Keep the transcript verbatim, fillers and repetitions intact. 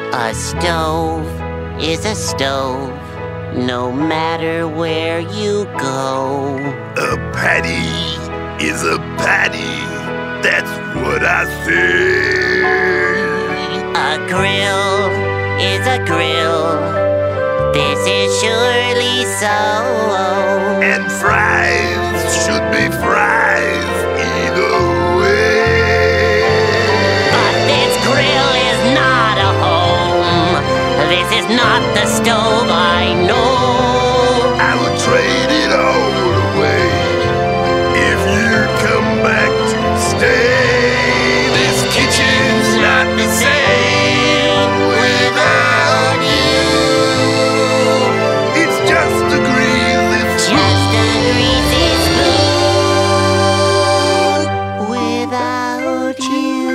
A stove is a stove, no matter where you go. A patty is a patty, that's what I say. A grill is a grill, this is surely so. And fries should be fries either way. But this grill is not a home, this is not the stove I know. I would trade it all away if you'd come back to stay. This kitchen's not the same without you. It's just a greasy spoon. Just a greasy spoon without you.